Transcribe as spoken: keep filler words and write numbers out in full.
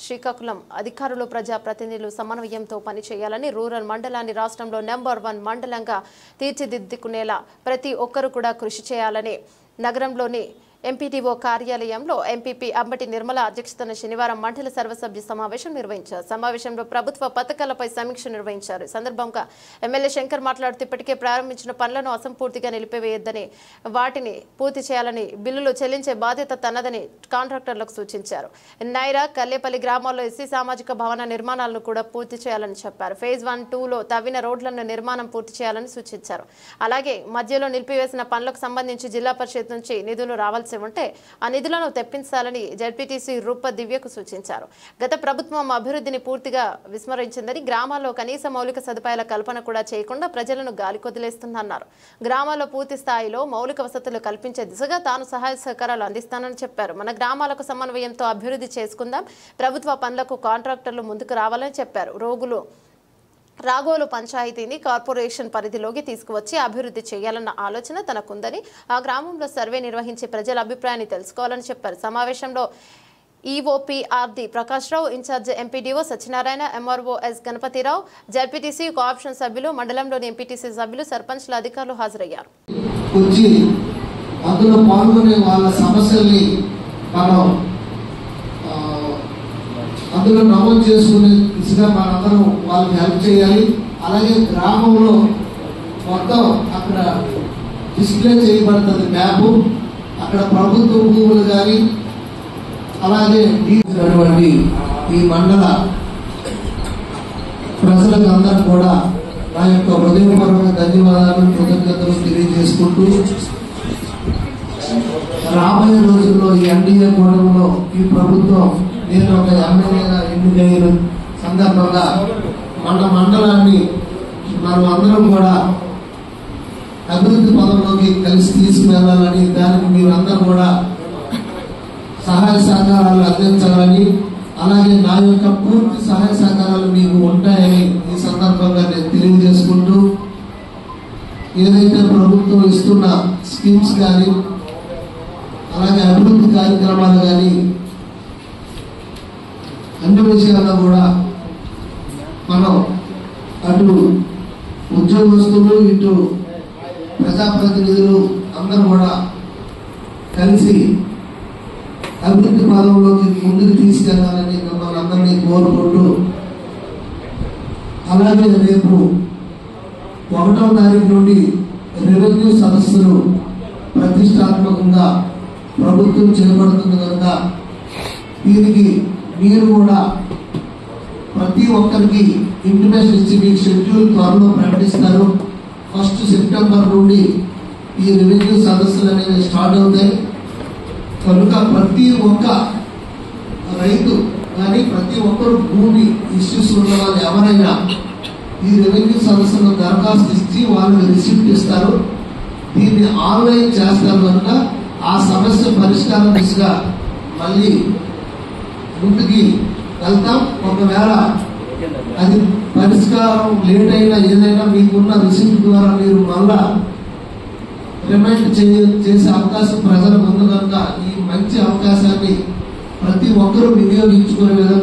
శ్రీకాకుళం అధికారులు ప్రజా ప్రతినిధులు సమన్వయంతో పనిచేయాలని రూరల్ మండలాన్ని రాష్ట్రంలో నెంబర్ వన్ మండలంగా తీర్చిదిద్దుకునేలా ప్రతి ఒక్కరూ కూడా కృషి చేయాలని నగరంలోని ఎంపీటీఓ కార్యాలయంలో ఎంపీపీ అంబటి నిర్మల అధ్యక్షతన శనివారం మండల సర్వసభ్య సమావేశం నిర్వహించారు. సమావేశంలో ప్రభుత్వ పథకాలపై సమీక్ష నిర్వహించారు. సందర్భంగా ఎమ్మెల్యే శంకర్ మాట్లాడుతూ ఇప్పటికే ప్రారంభించిన పనులను అసంపూర్తిగా నిలిపివేయొద్దని, వాటిని పూర్తి చేయాలని, బిల్లులు చెల్లించే బాధ్యత తనదని కాంట్రాక్టర్లకు సూచించారు. నైరా కల్లేపల్లి గ్రామాల్లో ఎస్సీ సామాజిక భవన నిర్మాణాలను కూడా పూర్తి చేయాలని చెప్పారు. ఫేజ్ వన్ టూలో తవ్విన రోడ్లను నిర్మాణం పూర్తి చేయాలని సూచించారు. అలాగే మధ్యలో నిలిపివేసిన పనులకు సంబంధించి జిల్లా పరిషత్ నుంచి నిధులు రావాల్సి ఉంటే ఆ నిధులను తెప్పించాలని జెడ్పీటీసీ రూప దివ్యకు సూచించారు. గత ప్రభుత్వం అభివృద్ధిని పూర్తిగా విస్మరించిందని, గ్రామాల్లో కనీస మౌలిక సదుపాయాల కల్పన కూడా చేయకుండా ప్రజలను గాలికొదిలేస్తుందన్నారు. గ్రామాల్లో పూర్తి స్థాయిలో మౌలిక వసతులు కల్పించే దిశగా తాను సహాయ సహకారాలు అందిస్తానని చెప్పారు. మన గ్రామాలకు సమన్వయంతో అభివృద్ధి చేసుకుందాం, ప్రభుత్వ పనులకు కాంట్రాక్టర్లు ముందుకు రావాలని చెప్పారు. రోగులు రాగోలు పంచాయతీని కార్పొరేషన్ పరిధిలోకి తీసుకువచ్చి అభివృద్ధి చేయాలన్న ఆలోచన తనకుందని, ఆ గ్రామంలో సర్వే నిర్వహించి ప్రజల అభిప్రాయాన్ని తెలుసుకోవాలని చెప్పారు. సమావేశంలో EOPRD Prakash Rao, in charge MPDO Satyanarayana, MRO S Ganapathirao, ZPTC co-option సభ్యులు, మండలంలోని ఎంపీటీసీ సభ్యులు, సర్పంచ్ల అధికారులు హాజరయ్యారు. అందులో నమోదు చేసుకునే దిశగా మనందరం వాళ్ళకి హెల్ప్ చేయాలి. అలాగే గ్రామంలో మొత్తం అక్కడ డిస్ప్లే చేయబడుతుంది మ్యాప్. అక్కడ ప్రభుత్వ భూములు కానీ అలాగే ఈ ఈ మండల ప్రజలకు అందరూ కూడా నా యొక్క హృదయపూర్వక ధన్యవాదాలు, కృతజ్ఞతలు తెలియజేసుకుంటూ రాబోయే రోజుల్లో ఈ ఎన్డీఏ కూటమిలో ఈ ప్రభుత్వం నేను ఒక ఎమ్మెల్యేగా ఎన్నికైన సందర్భంగా మన మండలాన్ని మనం అందరం కూడా అభివృద్ధి పదంలోకి కలిసి తీసుకువెళ్ళాలని, దానికి మీరందరూ కూడా సహాయ సహకారాలు అందించాలని, అలాగే నా యొక్క పూర్తి సహాయ సహకారాలు మీకు ఉంటాయని ఈ సందర్భంగా నేను తెలియజేసుకుంటూ, ఏదైతే ప్రభుత్వం ఇస్తున్న స్కీమ్స్ కానీ అలాగే అభివృద్ధి కార్యక్రమాలు కానీ అన్ని విషయాల్లో కూడా మనం అటు ఉద్యోగస్తులు ఇటు ప్రజాప్రతినిధులు అందరూ కూడా కలిసి అభివృద్ధి పదంలోకి ముందుకు తీసుకెళ్లాలని మిమ్మల్ని అందరినీ కోరుకుంటూ, అలాగే రేపు ఒకటో తారీఖు నుండి రెవెన్యూ సదస్సులు ప్రతిష్టాత్మకంగా ప్రభుత్వం చేపడుతుంది కనుక దీనికి మీరు కూడా ప్రతి ఒక్కరికి ఇంటిమేషన్ ఇచ్చి మీకు షెడ్యూల్ త్వరలో ప్రకటిస్తారు. ఫస్ట్ సెప్టెంబర్ నుండి ఈ రెవెన్యూ సదస్సులు అనేవి స్టార్ట్ అవుతాయి కనుక ప్రతి ఒక్క రైతు కానీ ప్రతి ఒక్కరు భూమి ఇష్యూస్ ఉన్న వాళ్ళు ఎవరైనా ఈ రెవెన్యూ సదస్సులో దరఖాస్తు ఇచ్చి వాళ్ళకి రిసిప్ట్ ఇస్తారు. దీన్ని ఆన్లైన్ చేస్తారు కనుక ఆ సమస్య పరిష్కారం దిశగా మళ్ళీ ముందుకి వెళ్తాం. ఒకవేళ అది పరిష్కారం లేట్ అయినా ఏదైనా మీకున్న రిసిప్ట్ ద్వారా మీరు మళ్ళా రిమైండ్ చేసే అవకాశం ప్రజలకు ఉంది కనుక ఈ మంచి అవకాశాన్ని ప్రతి ఒక్కరూ వినియోగించుకునే విధంగా